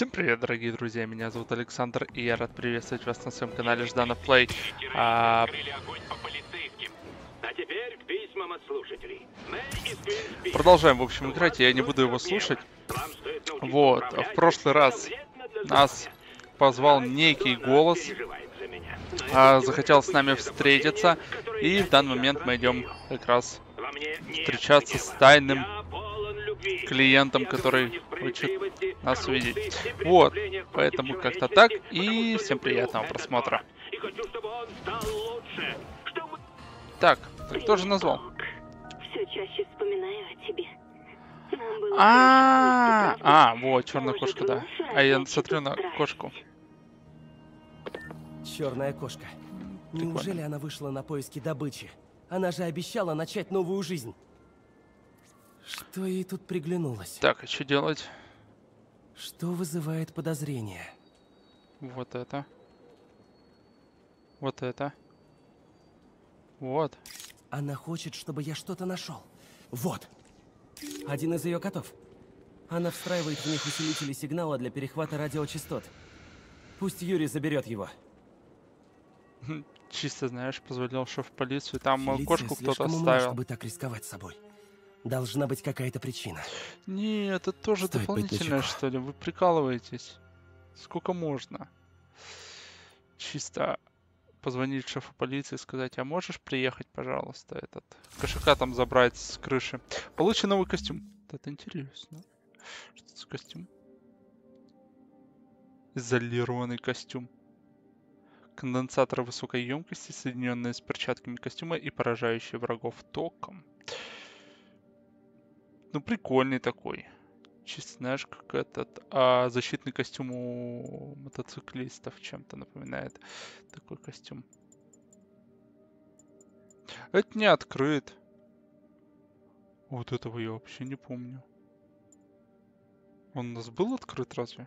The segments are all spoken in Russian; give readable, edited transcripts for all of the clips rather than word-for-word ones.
Всем привет, дорогие друзья, меня зовут Александр, и я рад приветствовать вас на своем канале Жданов Плей. Продолжаем, в общем, играть, я не буду его слушать. Вот, в прошлый раз нас позвал некий голос, захотел с нами встретиться, и в данный момент мы идем как раз встречаться с тайным клиентом, который хочет нас увидеть. Вот, поэтому как-то так, и всем приятного просмотра. Так, кто же назвал? Все чаще вспоминаю о тебе. Вот, черная кошка, да. А я смотрю на кошку. Черная кошка. Неужели она вышла на поиски добычи? Она же обещала начать новую жизнь. Что ей тут приглянулось? Так, а что делать? Что вызывает подозрение? Вот это. Вот это. Вот. Она хочет, чтобы я что-то нашел. Вот. Один из ее котов. Она встраивает в них усилители сигнала для перехвата радиочастот. Пусть Юрий заберет его. Чисто, знаешь, позвонил шеф в полицию. Там Фелиция кошку кто-то слишком умна, оставил. чтобы так рисковать собой. Должна быть какая-то причина. Нет, это тоже Стоит быть дополнительное, начеку. что ли? Вы прикалываетесь? Сколько можно? Чисто позвонить шефу полиции и сказать: а можешь приехать, пожалуйста, этот кошака там забрать с крыши? Получи новый костюм. Это интересно. Что это за костюм? Изолированный костюм. Конденсаторы высокой емкости, соединенные с перчатками костюма и поражающие врагов током. Ну, прикольный такой. Чисто, знаешь, как этот защитный костюм у мотоциклистов чем-то напоминает. Такой костюм. Это не открыт. Вот этого я вообще не помню. Он у нас был открыт разве?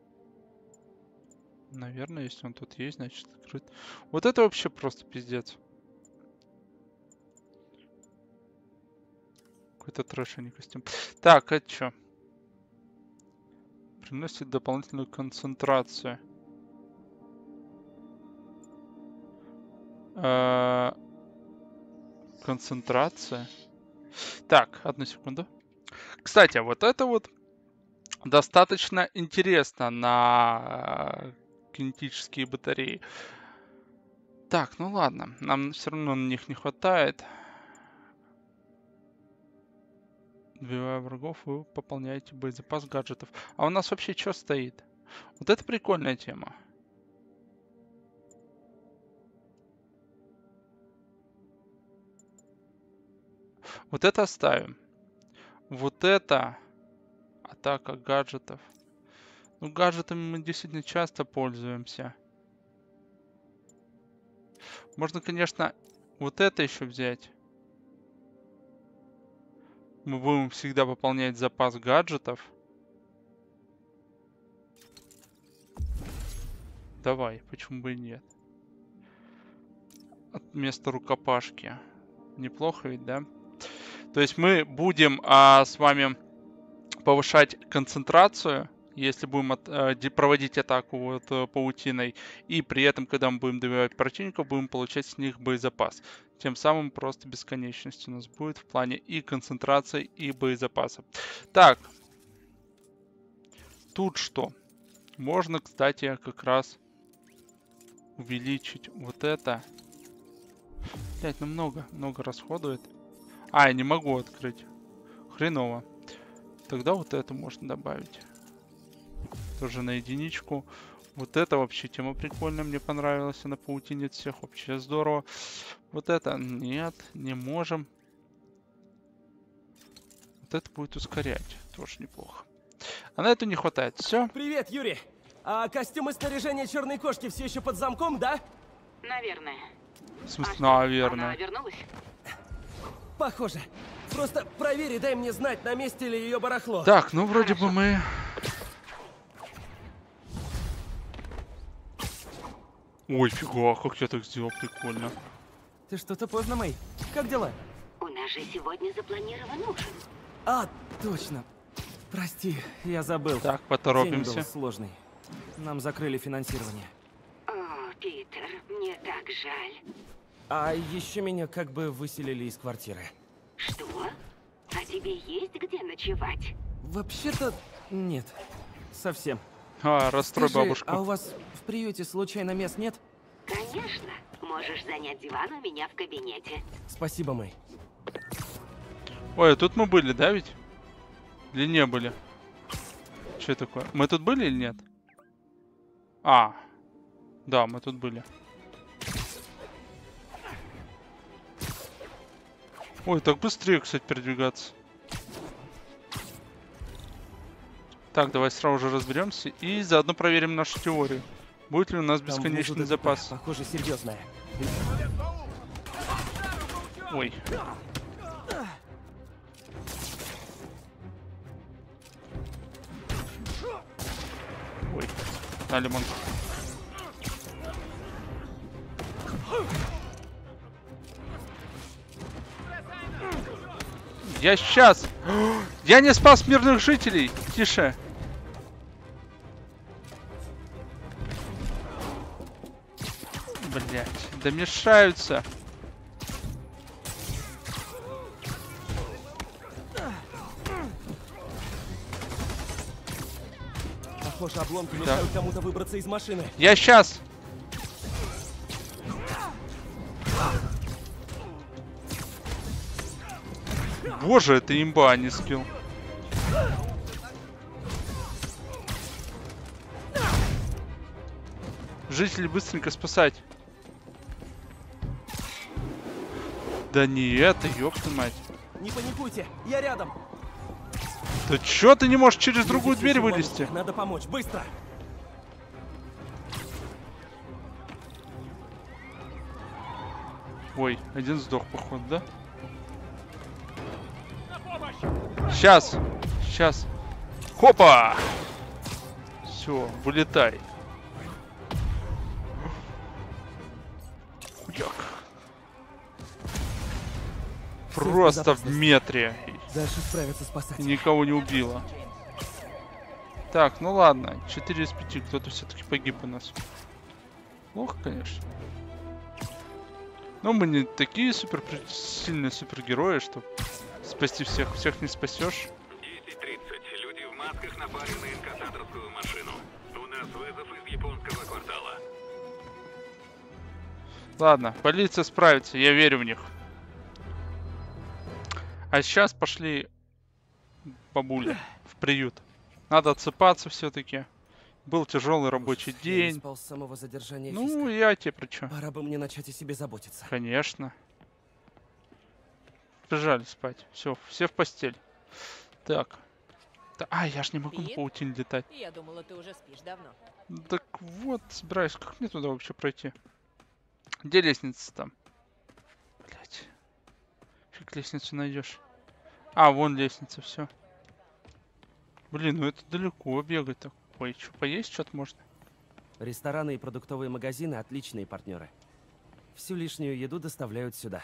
Наверное, если он тут есть, значит открыт. Вот это вообще просто пиздец. Какой-то трэш, а не костюм. Так, это что? Приносит дополнительную концентрацию. Концентрация. Так, одну секунду. Кстати, вот это вот достаточно интересно на кинетические батареи. Так, ну ладно. Нам все равно на них не хватает. Убивая врагов, вы пополняете боезапас гаджетов. А у нас вообще что стоит? Вот это прикольная тема. Вот это оставим. Вот это атака гаджетов. Ну, гаджетами мы действительно часто пользуемся. Можно, конечно, вот это еще взять. Мы будем всегда пополнять запас гаджетов. Давай, почему бы и нет? Вместо рукопашки. Неплохо ведь, да? То есть мы будем с вами повышать концентрацию, если будем проводить атаку вот, паутиной. И при этом, когда мы будем добивать противников, будем получать с них боезапас. Тем самым просто бесконечность у нас будет в плане и концентрации, и боезапаса. Так. Тут что? Можно, кстати, как раз увеличить вот это. Блять, ну много расходует. Я не могу открыть. Хреново. Тогда вот это можно добавить. Тоже на единичку. Вот это вообще тема прикольная. Мне понравилась. Она паутинит всех. Вообще здорово. Вот это нет, не можем. Вот это будет ускорять. Тоже неплохо. А на это не хватает. Все. Привет, Юрий. А костюм и снаряжение черной кошки все еще под замком, да? Наверное. В смысле, наверное. Она вернулась? Похоже. Просто проверь и дай мне знать, на месте ли ее барахло. Так, ну вроде бы мы... Ой, фига, как я так сделал, прикольно. Ты что-то поздно, Мэй. Как дела? У нас же сегодня запланирован ужин. Точно. Прости, я забыл. Так, День поторопимся. был сложный. Нам закрыли финансирование. О, Питер, мне так жаль. А еще меня как бы выселили из квартиры. Что? А тебе есть где ночевать? Вообще-то нет. Совсем. Расстрой Скажи, бабушку. а у вас в приюте случайно мест нет? Конечно. Можешь занять диван у меня в кабинете. Спасибо, Мэй. Ой, а тут мы были, да ведь? Или не были? Что такое? Мы тут были или нет? Да, мы тут были. Ой, так быстрее, кстати, передвигаться. Так, давай сразу же разберемся и заодно проверим нашу теорию. Будет ли у нас Там бесконечный внизу ДТП, запас? Похоже, серьезная. Ой. Ой. На, лимон. Я сейчас! Я не спас мирных жителей! Тише! Блять, да мешаются! Похоже, обломки мешают кому-то выбраться из машины. Я сейчас! Боже, это имба, а не скилл. Жителей быстренько спасать. Да не это, ёпта мать. Не паникуйте, я рядом. Да чё ты не можешь через другую Здесь дверь еще вылезти? ловушка, надо помочь, быстро. Ой, один сдох, походу, да? Сейчас! Сейчас! Хопа! Все, вылетай. Хуяк. Просто в метре. Дальше справятся спасатели. Никого не убило. Так, ну ладно. 4 из 5. Кто-то все-таки погиб у нас. Плохо, конечно. Но мы не такие сильные супергерои, что спасти всех. Всех не спасешь. 10:30. Люди в масках напали на инкассаторскую машину. У нас вызов из японского квартала. Ладно, полиция справится, я верю в них. А сейчас пошли бабули в приют. Надо отсыпаться все-таки. Был тяжелый рабочий Я не день. спал с самого задержания Ну, Фиска. я тебе про чё? Пора бы мне начать о себе заботиться. Конечно. Бежали спать. Все в постель. Так. Я ж не могу на Пит? паутине летать. Я думала, ты уже спишь давно. Так вот, собираюсь. Как мне туда вообще пройти? Где лестница там? Блять. Фиг лестницу найдешь. Вон лестница, все. Блин, ну это далеко бегать так. Ой, что, поесть что-то можно? Рестораны и продуктовые магазины – отличные партнеры. Всю лишнюю еду доставляют сюда.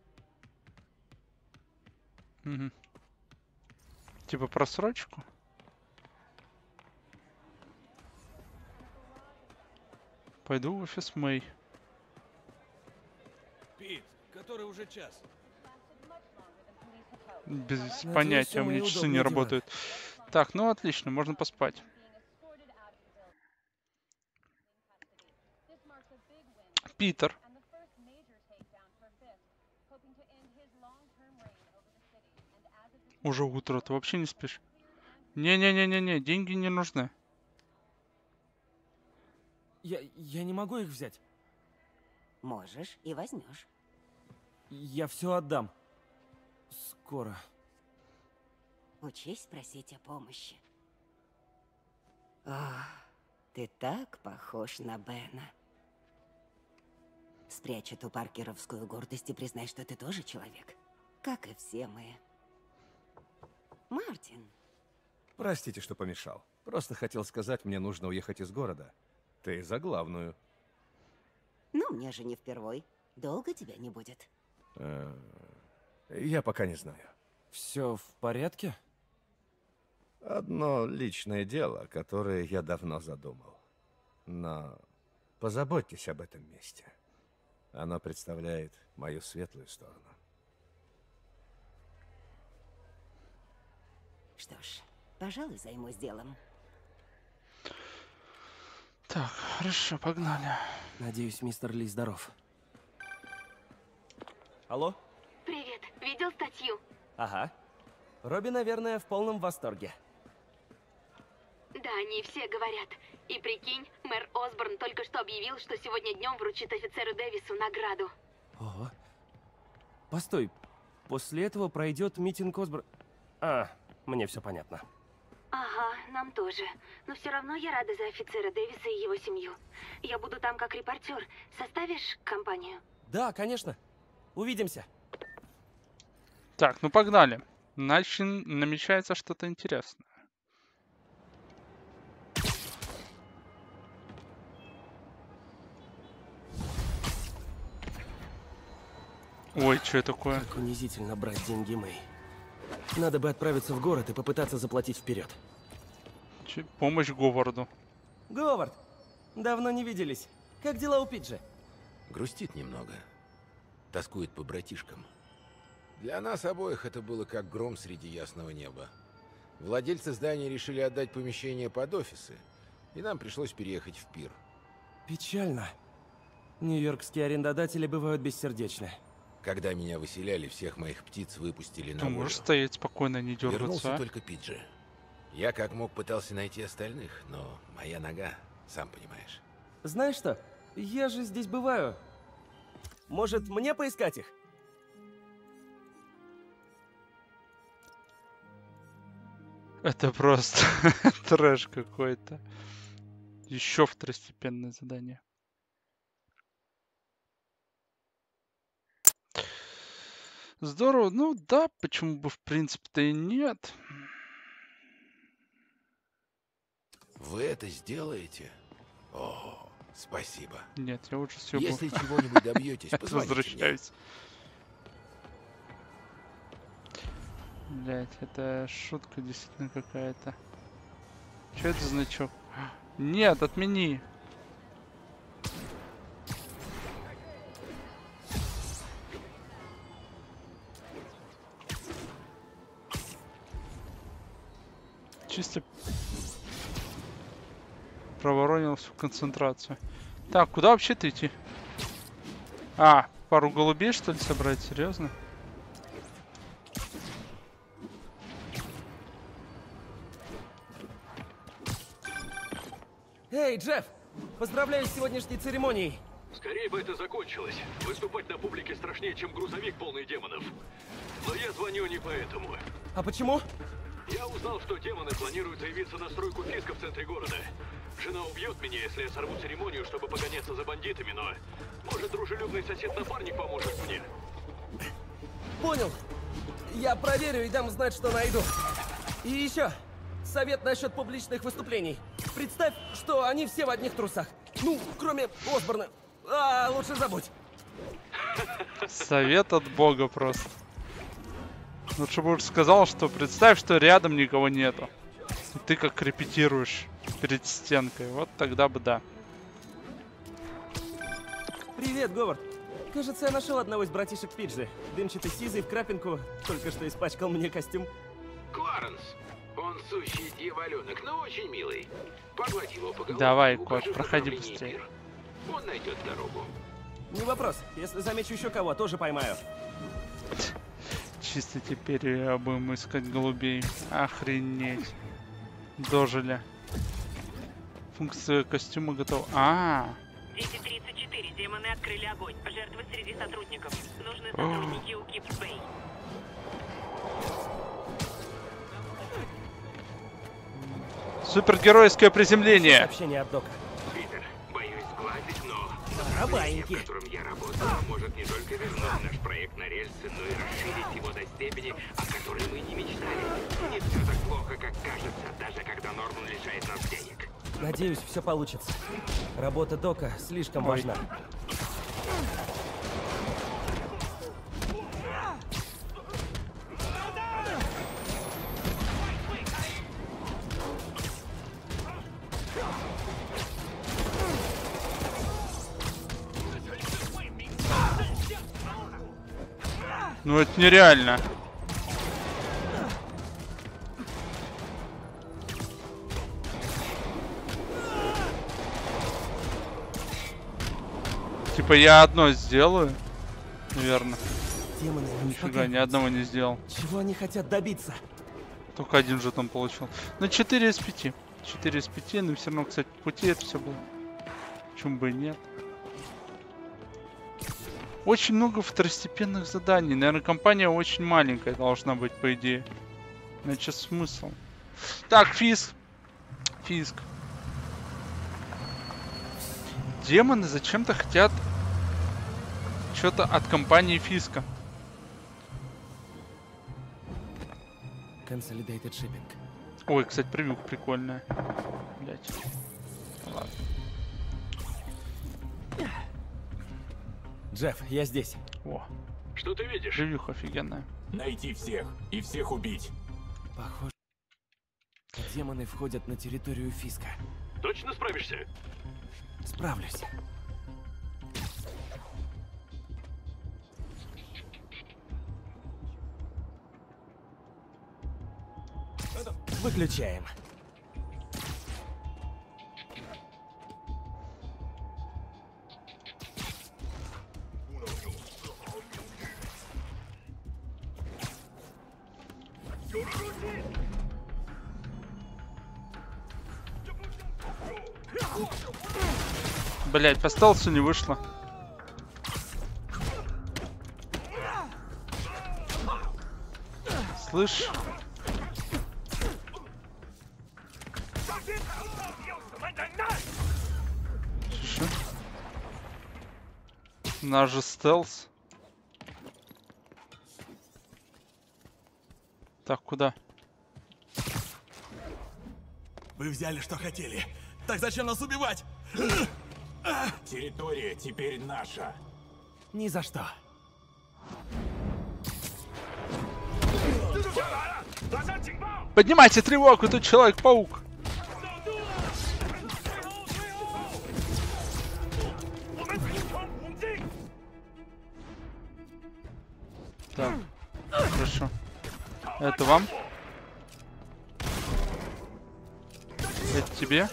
Угу. Типа просрочку? Пойду в офис Мэй. Пит, который уже час. Без Надеюсь, понятия, у у меня Мэй часы не удобный диван. работают. Так, ну отлично, можно поспать. Питер. Уже утро, ты вообще не спишь? Не-не-не-не-не, деньги не нужны. Я не могу их взять. Можешь и возьмешь. Я все отдам. Скоро. Учись просить о помощи. О, ты так похож на Бена. Спрячь эту паркеровскую гордость и признай, что ты тоже человек. Как и все мы. Мартин, Простите, что помешал. Просто хотел сказать, мне нужно уехать из города. Ты за главную. ну мне же не впервой. Долго тебя не будет. Я пока не знаю. Все в порядке? Одно личное дело, которое я давно задумал. Но позаботьтесь об этом месте. Оно представляет мою светлую сторону. Что ж, пожалуй, займусь делом. Так, хорошо, погнали. Надеюсь, мистер Ли здоров. Алло? Привет. Видел статью? Ага. Робби, наверное, в полном восторге. Да, они все говорят. И прикинь, мэр Осборн только что объявил, что сегодня днем вручит офицеру Дэвису награду. Ого. Постой. После этого пройдет митинг Осборн... мне все понятно. Ага, нам тоже. Но все равно я рада за офицера Дэвиса и его семью. Я буду там как репортер. Составишь компанию? Да, конечно. Увидимся. Так, ну погнали. Намечается что-то интересное. Ой, что это такое? Как унизительно брать деньги Мэй. Надо бы отправиться в город и попытаться заплатить вперед. Помощь Говарду. Говард, давно не виделись. Как дела у Пиджи? Грустит немного. Тоскует по братишкам. Для нас обоих это было как гром среди ясного неба. Владельцы здания решили отдать помещение под офисы, и нам пришлось переехать в Пир. Печально. Нью-Йоркские арендодатели бывают бессердечны. Когда меня выселяли, всех моих птиц выпустили Ты на волю. можешь стоять спокойно, не Вернулся дергаться, а? только Пиджи. Я как мог пытался найти остальных, но моя нога, сам понимаешь. Знаешь что? Я же здесь бываю. Может, мне поискать их? Это просто трэш какой-то. Еще второстепенное задание. Здорово. Ну да, почему бы в принципе-то и нет. Вы это сделаете? О, спасибо. Нет, я лучше все Если чего-нибудь добьетесь, позвоните мне. возвращаюсь. Блять, это шутка действительно какая-то. Что это за значок? Нет, отмени. Чисто проворонил всю концентрацию. Так, куда вообще-то идти? А, пару голубей, что ли, собрать? Серьезно? Эй, Джефф! Поздравляю с сегодняшней церемонией! Скорее бы это закончилось. Выступать на публике страшнее, чем грузовик полный демонов. Но я звоню не поэтому. А почему? Я узнал, что демоны планируют заявиться на стройку Фиска в центре города. Жена убьет меня, если я сорву церемонию, чтобы погоняться за бандитами, но... Может, дружелюбный сосед-напарник поможет мне? Понял. Я проверю и дам знать, что найду. И еще. Совет насчет публичных выступлений. Представь, что они все в одних трусах. Ну, кроме Осборна. Лучше забудь. Совет от бога просто. Лучше бы уж сказал, что представь, что рядом никого нету. И ты как репетируешь перед стенкой. Вот тогда бы да. Привет, Говард. Кажется, я нашел одного из братишек Пиджи. Дымчатый сизый в крапинку. Только что испачкал мне костюм. Кларенс. Он сущий дьяволенок, но очень милый. Погладь его по голове. Давай, укажи Кот, проходи направление быстрее. Пир. Он найдет дорогу. Не вопрос. Если замечу еще кого, тоже поймаю. Чисто теперь будем искать голубей. Охренеть. Дожили. Функция костюма готова. 10:34. Демоны открыли огонь. Жертвы среди сотрудников. Нужны сотрудники у Кипс-Бэй. Супергеройское приземление. Сообщение от Дока. Питер, боюсь сглазить, но... Барабаньки. В котором я работаю, может не только вернуть наш проект на рельсы, но и расширить его до степени, о которой мы не мечтали. Не все так плохо, как кажется, даже когда Норман лишает нас денег. Надеюсь, все получится. Работа Дока слишком важна. Ну это нереально. Типа я одно сделаю, наверное. Демоны, Нифига, ни одного не сделал. Чего они хотят добиться? Только один жетон получил. Ну 4 из 5. 4 из 5, но все равно, кстати, в пути это все было. Почему бы и нет? Очень много второстепенных заданий. Наверное, компания очень маленькая должна быть, по идее. Иначе смысл. Так, Фиск. Фиск. Демоны зачем-то хотят что-то от компании Фиска. Consolidated Shipping. Ой, кстати, превьюха прикольная. Блять. Ладно. Джефф, я здесь. О, Что ты видишь? превьюха офигенная. Найти всех и всех убить. Похоже, демоны входят на территорию Фиска. Точно справишься? Справлюсь. Выключаем. Блять, по стелсу не вышло. Слышь? Шо? Наш же стелс. Так, куда? Вы взяли, что хотели. Так зачем нас убивать? Территория теперь наша. Ни за что. Поднимайте тревогу, тут Человек-паук. Так, хорошо. Это вам? Это тебе?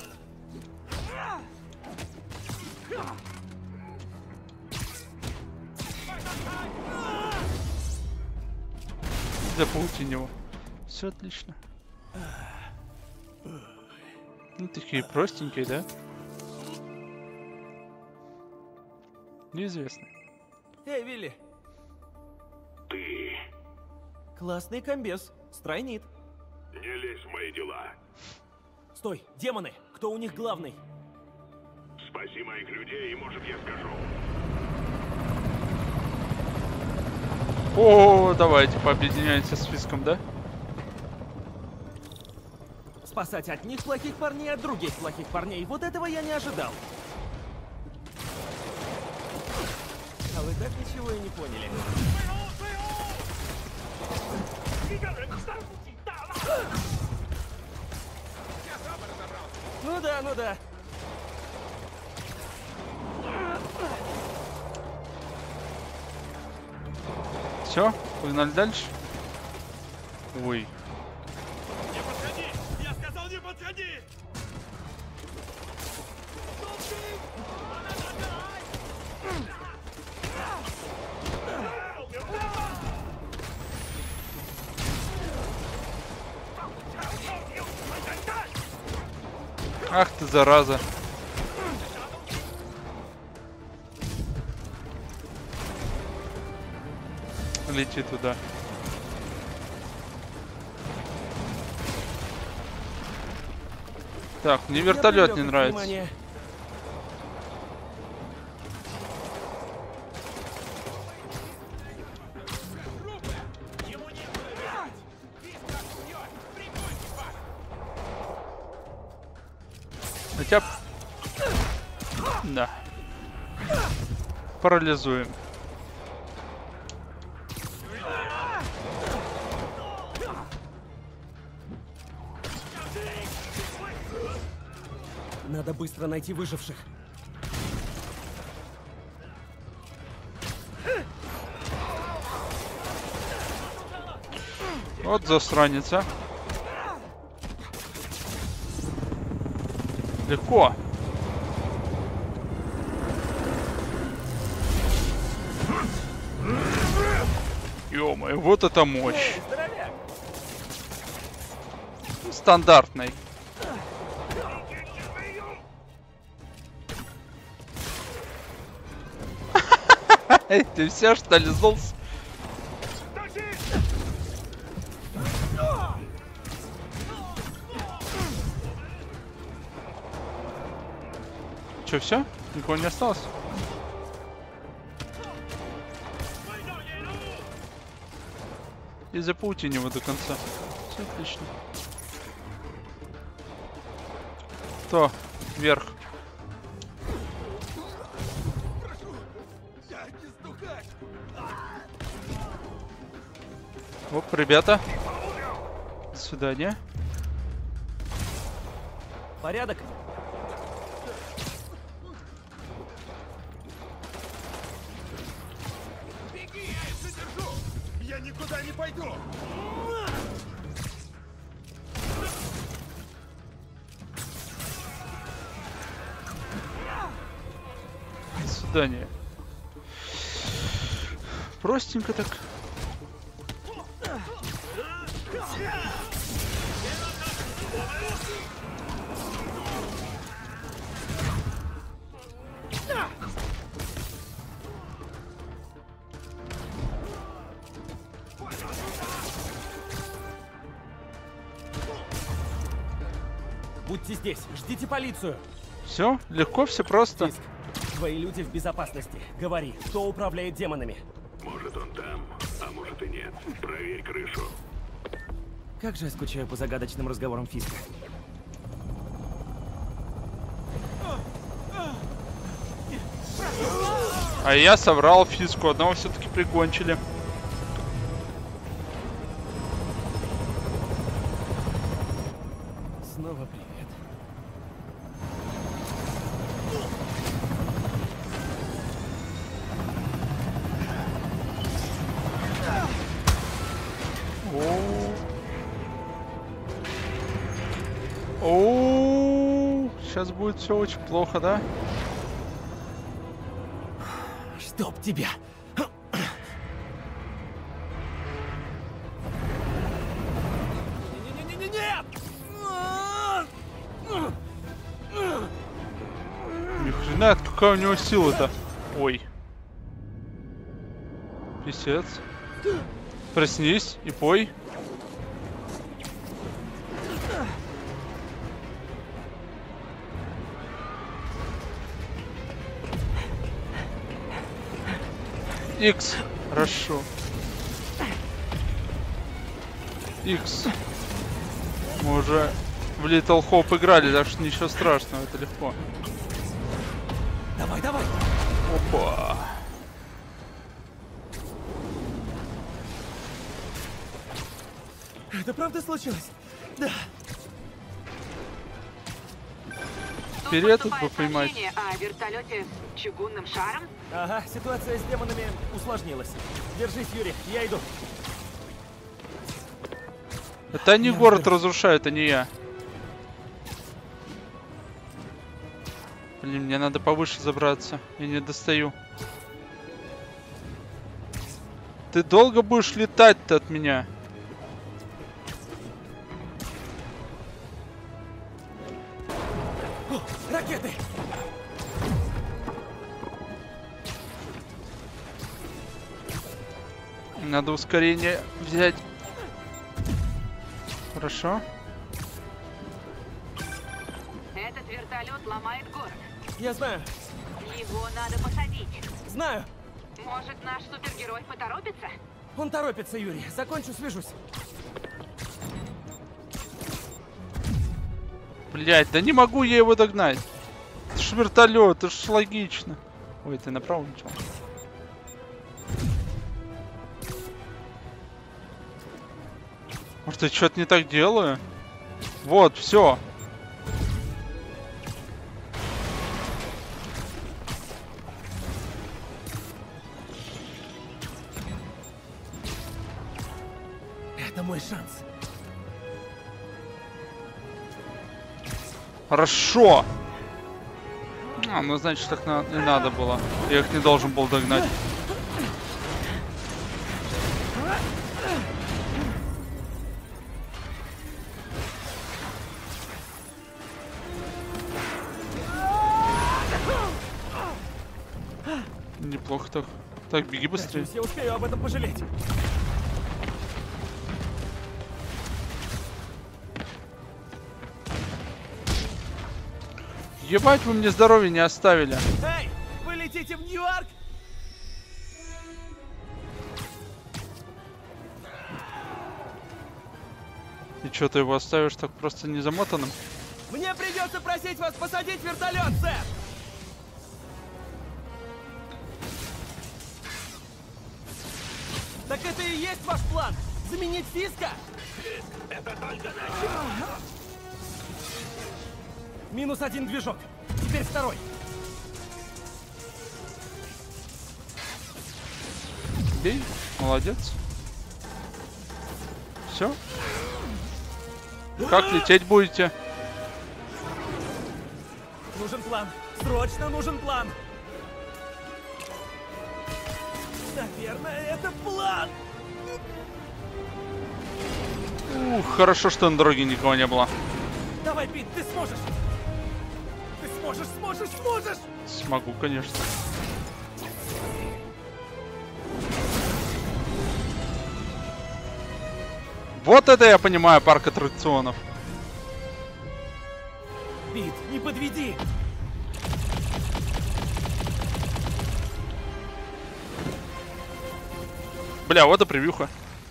Запаутинь. Все отлично. Ну, такие простенькие, да? Неизвестно. Эй, Вилли. Ты Классный комбез. Стройнит. не лезь в мои дела. Стой, демоны. Кто у них главный? Спаси моих людей, и, может, я скажу. О, давайте пообъединяемся с Фиском, да? Спасать одних плохих парней от других плохих парней. Вот этого я не ожидал. А вы так ничего и не поняли. Ну да, ну да. Все, погнали дальше. Ой. Не подходи! Я сказал, не подходи! Ах ты, зараза. Лети туда. Так, мне вертолет не нравится. Внимание. Хотя... Да. Парализуем. Надо быстро найти выживших. Вот засранец, а. Легко. Ё-моё, вот это мощь. Стандартный. Ты все что ли сдался? Че, все? Никого не осталось? И запутин его до конца. Все отлично. Кто? Вверх. Оп, ребята. До свидания. Порядок? Беги, я их задержу! Я никуда не пойду! До свидания. Простенько так. Будьте здесь, ждите полицию. Все, легко, все просто. Фиск, твои люди в безопасности. Говори, кто управляет демонами? Может, он там, а может и нет. Проверь крышу. Как же я скучаю по загадочным разговорам Фиска. А я соврал Фиску, одного все-таки прикончили. Снова привет. О, сейчас будет все очень плохо, да? Чтоб тебя! Нет! Ни хрена, какая у него сила-то. Ой. Писец. Проснись и пой. Икс. Хорошо. Икс. Мы уже в Little Hope играли, так что ничего страшного, это легко. Давай, давай! Опа. Это правда случилось? Да. Вперед тут бы поймать. О вертолете с чугунным шаром? Ага, ситуация с демонами усложнилась. Держись, Юрий, я иду. Это они город разрушают, а не я. Блин, мне надо повыше забраться. Я не достаю. Ты долго будешь летать-то от меня? О, ракеты! Надо ускорение взять. Хорошо. Этот вертолет ломает город. Я знаю. Его надо посадить. Знаю. Может, наш супергерой поторопится? Он торопится, Юрий. Закончу, свяжусь. Блять, да не могу я его догнать. Это ж вертолет, это ж логично. Ой, ты направо ничего. Может, я что-то не так делаю? Вот, все. Это мой шанс. Хорошо. А, ну значит, так не надо было. Я их не должен был догнать. Неплохо так. Так, беги быстрее. Надеюсь, я успею об этом пожалеть. Ебать, вы мне здоровья не оставили. Эй, вы летите в Нью-Йорк? И чё, ты его оставишь так просто незамотанным? Мне придется просить вас посадить вертолет, сэр! Так это и есть ваш план? Заменить Фиска? Это только начало. Минус один движок. Теперь второй. Бей. Молодец. Все. Как лететь будете? Нужен план. Срочно нужен план. Наверное, это план. Ух, хорошо, что на дороге никого не было. Давай, Пит, ты сможешь. Ты сможешь. Смогу, конечно. Вот это я понимаю, парк аттракционов. Пит, не подведи. Бля, вот и превьюха.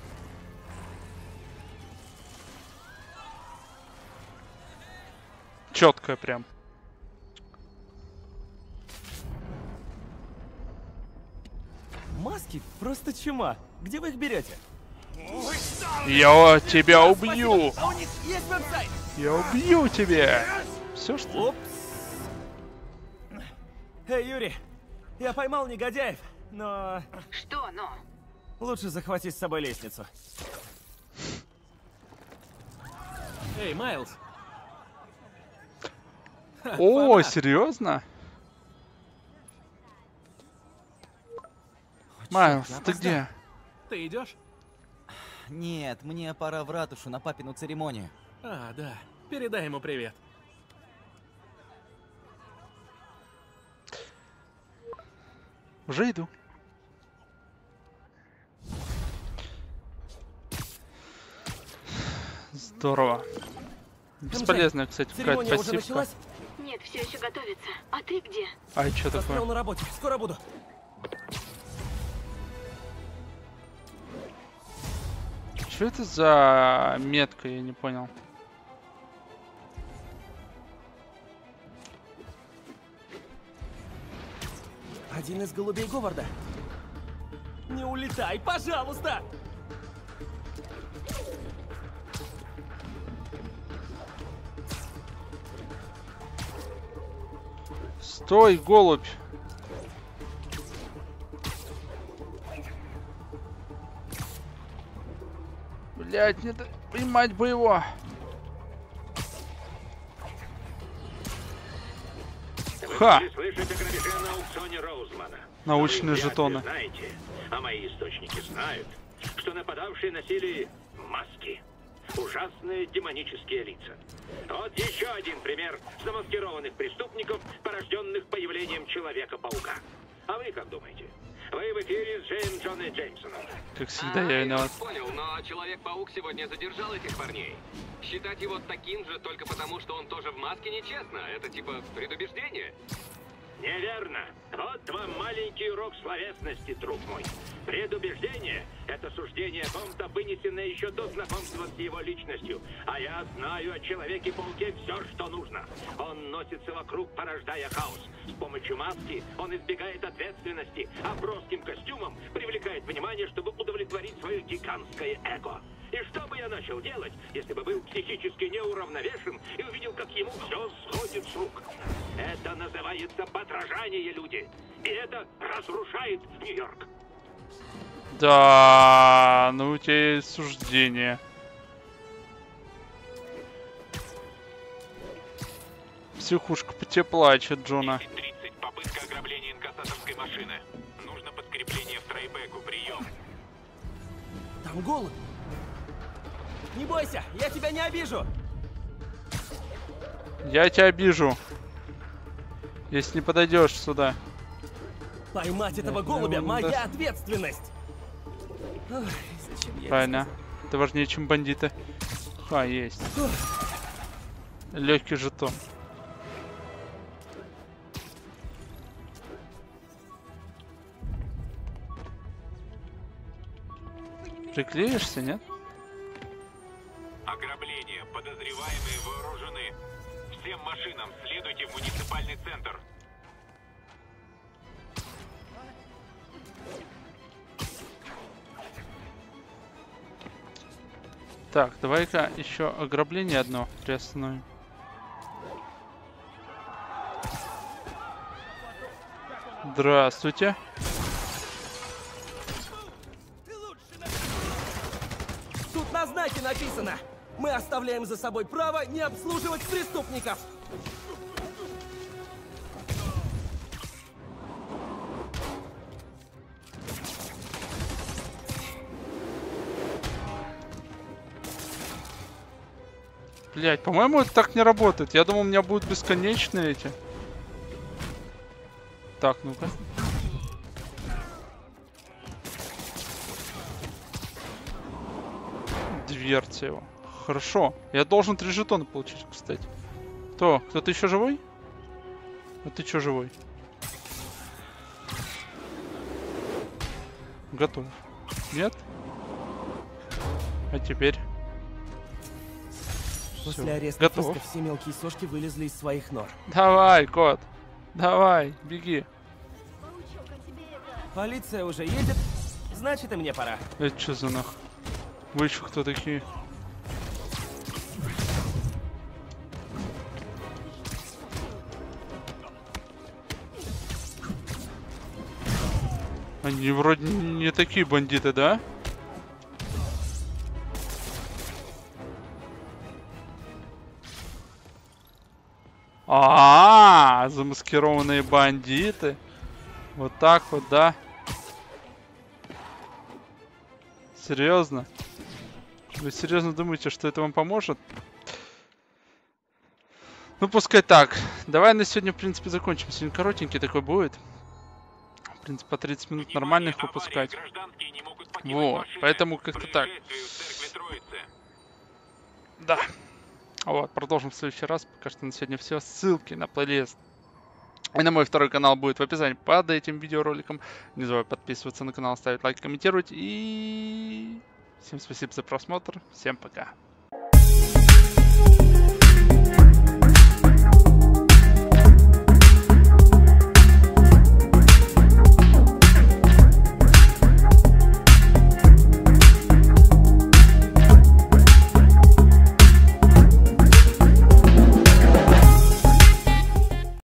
Четкая прям. Маски просто чума. Где вы их берете? Я тебя убью. А у них есть веб-сайт? Я убью тебя. Все что? Эй, Юрий, я поймал негодяев, но... Что, но? Лучше захвати с собой лестницу. Эй, Майлз. О, серьезно? Майлз, ты где? Ты идешь? Нет, мне пора в ратушу на папину церемонию. А, да. Передай ему привет. Уже иду. Здорово. Бесполезная, кстати, какая-то пассивка. Нет, все еще готовится. А ты где? А и что такое? На работе. Скоро буду. Что это за метка, я не понял. Один из голубей Говарда. Не улетай, пожалуйста! Стой, голубь! Блять, не поймать бы его! Ха! Вы слышите о грабеже на аукционе Роузмана? Научные Вы жетоны. знаете, а мои источники знают, что нападавшие носили маски. Ужасные демонические лица. Вот еще один пример замаскированных преступников, порожденных появлением Человека-паука. А вы как думаете? Вы в эфире с Джеймс Джонни Джеймсоном. Как всегда, я виноват. Понял, но Человек-паук сегодня задержал этих парней. Считать его таким же только потому, что он тоже в маске, нечестно. Это типа предубеждение. Неверно. Вот вам маленький урок словесности, друг мой. Предубеждение — это суждение о ком-то, вынесенное еще до знакомства с его личностью. А я знаю о Человеке-пауке все, что нужно. Он носится вокруг, порождая хаос. С помощью маски он избегает ответственности, а броским костюмом привлекает внимание, чтобы удовлетворить свое гигантское эго. И что бы я начал делать, если бы был психически неуравновешен и увидел, как ему все сходит с рук? Это называется подражание, люди. И это разрушает Нью-Йорк. Да, ну у тебя есть суждение. Психушка по тебе плачет, Джона. 10:30. Попытка ограбления инкассаторской машины. Нужно подкрепление в тройбеку. Прием. Там голубь. Не бойся, я тебя не обижу. Я тебя обижу. Если не подойдешь сюда. Поймать этого голубя — моя ответственность. Ой, зачем я Правильно. Это важнее, чем бандиты. А, есть. Легкий жетон. Приклеишься, нет? Ограбление. Подозреваемые вооружены. Всем машинам следуйте в муниципальный центр. Так, давай-ка еще ограбление одно приостановим. Здравствуйте. Тут на знаке написано: мы оставляем за собой право не обслуживать преступников. Блять, по-моему, это так не работает. Я думал, у меня будут бесконечные эти. Так, ну-ка. Дверца его. Хорошо. Я должен 3 жетона получить, кстати. Кто-то еще живой? А ты что живой? Готов. Нет? А теперь? После ареста готов. Фиска все мелкие сошки вылезли из своих нор. Давай, кот. Давай, беги. Полиция уже едет, значит и мне пора. Это что за нах? Вы еще кто такие? Они вроде не такие бандиты, да? Замаскированные бандиты. Вот так вот, да? Серьезно? Вы серьезно думаете, что это вам поможет? Ну, пускай так. Давай на сегодня, в принципе, закончим. Сегодня коротенький такой будет. В принципе, по 30 минут нормально их выпускать. Вот, поэтому как-то так. Да. Вот, продолжим в следующий раз. Пока что на сегодня все. Ссылки на плейлист и на мой второй канал будет в описании под этим видеороликом. Не забывай подписываться на канал, ставить лайк, комментировать. И всем спасибо за просмотр. Всем пока.